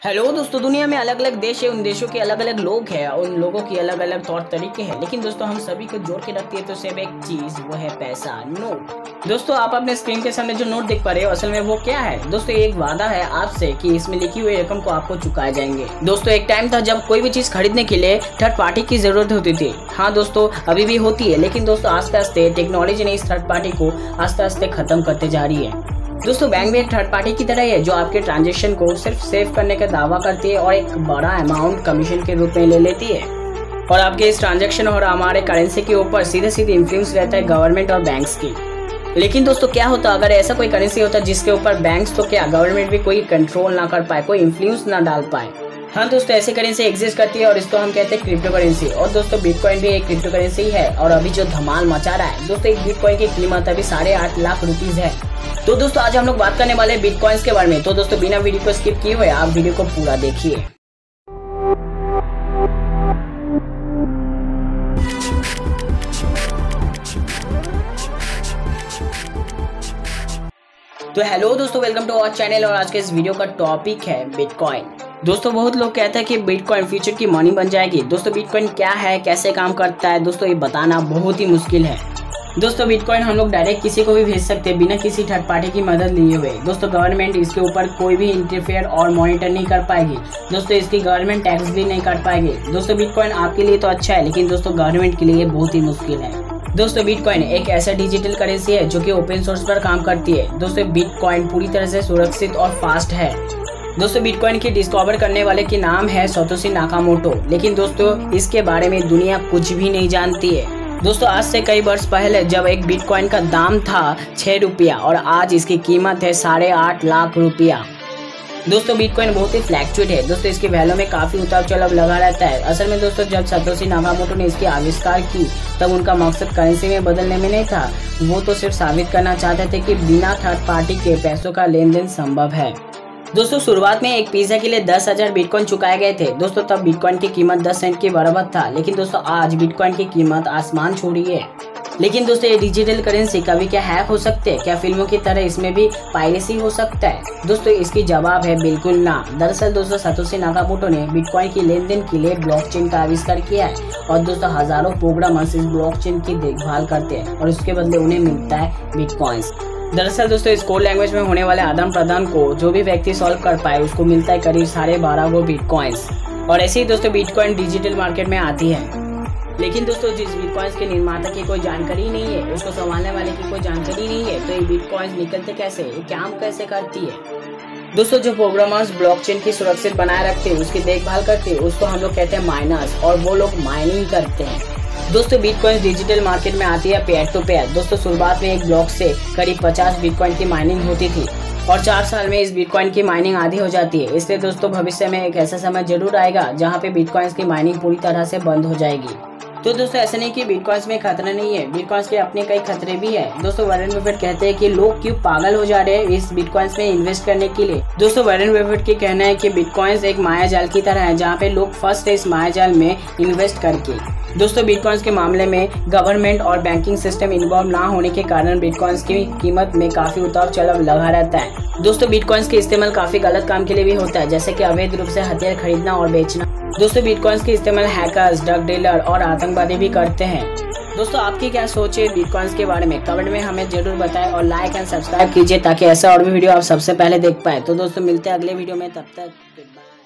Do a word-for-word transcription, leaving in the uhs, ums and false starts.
Hello दोस्तों, दुनिया में अलग अलग देश है, उन देशों के अलग अलग लोग हैं, उन लोगों की अलग अलग तौर तरीके हैं, लेकिन दोस्तों हम सभी को जोड़ के रखती है तो सिर्फ एक चीज, वो है पैसा, नोट। दोस्तों आप अपने स्क्रीन के सामने जो नोट देख पा रहे हो, असल में वो क्या है? दोस्तों एक वादा है आपसे कि इसमें लिखी हुई रकम को आपको चुकाए जाएंगे। दोस्तों एक टाइम था जब कोई भी चीज खरीदने के लिए थर्ड पार्टी की जरूरत होती थी। हाँ दोस्तों, अभी भी होती है, लेकिन दोस्तों आस्ते आस्ते टेक्नोलॉजी ने इस थर्ड पार्टी को आस्ते आस्ते खत्म करते जा रही है। दोस्तों बैंक भी एक थर्ड पार्टी की तरह ही है जो आपके ट्रांजैक्शन को सिर्फ सेव करने का दावा करती है और एक बड़ा अमाउंट कमीशन के रूप में ले लेती है, और आपके इस ट्रांजैक्शन और हमारे करेंसी के ऊपर सीधे सीधे इन्फ्लुएंस रहता है गवर्नमेंट और बैंक्स की। लेकिन दोस्तों क्या होता अगर ऐसा कोई करेंसी होता जिसके ऊपर बैंक्स तो क्या गवर्नमेंट भी कोई कंट्रोल ना कर पाए, कोई इन्फ्लुएंस ना डाल पाए? हाँ दोस्तों, ऐसी करेंसी एग्जिस्ट करती है और इसको हम कहते हैं क्रिप्टो करेंसी। और दोस्तों बिटकॉइन भी एक क्रिप्टो करेंसी है और अभी जो धमाल मचा रहा है, दोस्तों एक बिटकॉइन की कीमत अभी साढ़े आठ लाख रुपीज है। तो दोस्तों आज हम लोग बात करने वाले हैं बिटकॉइंस के बारे में। तो दोस्तों बिना वीडियो को स्किप किए हुए आप वीडियो को पूरा देखिए। तो हेलो दोस्तों, वेलकम टू आवर चैनल और आज के इस वीडियो का टॉपिक है बिटकॉइन। दोस्तों बहुत लोग कहते हैं कि बिटकॉइन फ्यूचर की मनी बन जाएगी। दोस्तों बिटकॉइन क्या है, कैसे काम करता है, दोस्तों ये बताना बहुत ही मुश्किल है। दोस्तों बिटकॉइन हम लोग डायरेक्ट किसी को भी भेज सकते हैं बिना किसी थर्ड पार्टी की मदद लिए हुए। दोस्तों गवर्नमेंट इसके ऊपर कोई भी इंटरफेयर और मॉनिटर नहीं कर पाएगी। दोस्तों इसकी गवर्नमेंट टैक्स भी नहीं काट पाएगी। दोस्तों बिटकॉइन आपके लिए तो अच्छा है, लेकिन दोस्तों गवर्नमेंट के लिए बहुत ही मुश्किल है। दोस्तों बिटकॉइन एक ऐसा डिजिटल करेंसी है जो कि ओपन सोर्स पर काम करती है। दोस्तों बिटकॉइन पूरी तरह से सुरक्षित और फास्ट है। दोस्तों बिटकॉइन की डिस्कवर करने वाले के नाम है सातोशी नाकामोटो, लेकिन दोस्तों इसके बारे में दुनिया कुछ भी नहीं जानती है। दोस्तों आज से कई वर्ष पहले जब एक बिटकॉइन का दाम था छह रुपया और आज इसकी कीमत है साढ़े आठ लाख रुपया। दोस्तों बिटकॉइन बहुत ही फ्लैक्चुएट है। दोस्तों इसकी वैल्यू में काफी उतार चढ़ाव लगा रहता है। असल में दोस्तों जब सातोशी नाकामोटो ने इसकी आविष्कार की तब उनका मकसद करेंसी में बदलने में नहीं था, वो तो सिर्फ साबित करना चाहते थे कि बिना थर्ड पार्टी के पैसों का लेन देन संभव है। दोस्तों शुरुआत में एक पिज्जा के लिए दस हजार बिटकॉइन चुकाए गए थे। दोस्तों तब बिटकॉइन की कीमत दस सेंट के बराबर था, लेकिन दोस्तों आज बिटकॉइन की कीमत आसमान छू रही है। लेकिन दोस्तों ये डिजिटल करेंसी कभी क्या हैक हो सकते हैं? क्या फिल्मों की तरह इसमें भी पायरेसी हो सकता है? दोस्तों इसकी जवाब है बिल्कुल ना। दरअसल दोस्तों सातोशी नाकामोटो ने बिटकॉइन की लेन देन के लिए ब्लॉकचेन का आविष्कार किया है और दोस्तों हजारों प्रोग्रामर्स इस ब्लॉकचेन की देखभाल करते हैं और उसके बदले उन्हें मिलता है बिटकॉइंस। दरअसल दोस्तों इस कोड लैंग्वेज में होने वाले आदान प्रदान को जो भी व्यक्ति सॉल्व कर पाए उसको मिलता है करीब साढ़े बारह गो बिटकॉइंस। और ऐसे ही दोस्तों बिटकॉइन डिजिटल मार्केट में आती है, लेकिन दोस्तों जिस बिटकॉइंस के निर्माता की कोई जानकारी नहीं है, उसको संभालने वाले की कोई जानकारी नहीं है, तो ये बिटकॉइंस निकलते कैसे, ये काम कैसे करती है? दोस्तों जो प्रोग्रामर्स ब्लॉकचेन की सुरक्षित बनाए रखते हैं, उसकी देखभाल करते हैं, उसको हम लोग कहते हैं माइनर्स, और वो लोग माइनिंग करते हैं। दोस्तों बिटकॉइन डिजिटल मार्केट में आती है पेयर टू पेयर। दोस्तों शुरुआत में एक ब्लॉक से करीब पचास बिटकॉइन की माइनिंग होती थी और चार साल में इस बिटकॉइन की माइनिंग आधी हो जाती है। इसलिए दोस्तों भविष्य में एक ऐसा समय जरूर आएगा जहां पे बिटकॉइंस की माइनिंग पूरी तरह से बंद हो जाएगी। तो दोस्तों ऐसा नहीं कि बिटकॉइंस में खतरा नहीं है, बिटकॉइंस के अपने कई खतरे भी है। दोस्तों वॉरेन बफेट कहते हैं कि लोग क्यों पागल हो जा रहे हैं इस बिटकॉइंस में इन्वेस्ट करने के लिए। दोस्तों वॉरेन बफेट के कहना है कि बिटकॉइंस एक माया जाल की तरह है जहाँ पे लोग फंसते हैं इस माया जाल में इन्वेस्ट करके। दोस्तों बिटकॉइंस के मामले में गवर्नमेंट और बैंकिंग सिस्टम इन्वॉल्व ना होने के कारण बिटकॉइंस की कीमत में काफी उतार चढ़ाव लगा रहता है। दोस्तों बिटकॉइंस के इस्तेमाल काफी गलत काम के लिए भी होता है, जैसे कि अवैध रूप से हथियार खरीदना और बेचना। दोस्तों बिटकॉइंस के इस्तेमाल हैकर्स, ड्रग डीलर और आतंकवादी भी करते हैं। दोस्तों आपकी क्या सोच है बिटकॉइंस के बारे में? कमेंट में हमें जरूर बताएं और लाइक एंड सब्सक्राइब कीजिए ताकि ऐसा और भी वीडियो आप सबसे पहले देख पाए। तो दोस्तों मिलते हैं अगले वीडियो में, तब तक गुड बाय।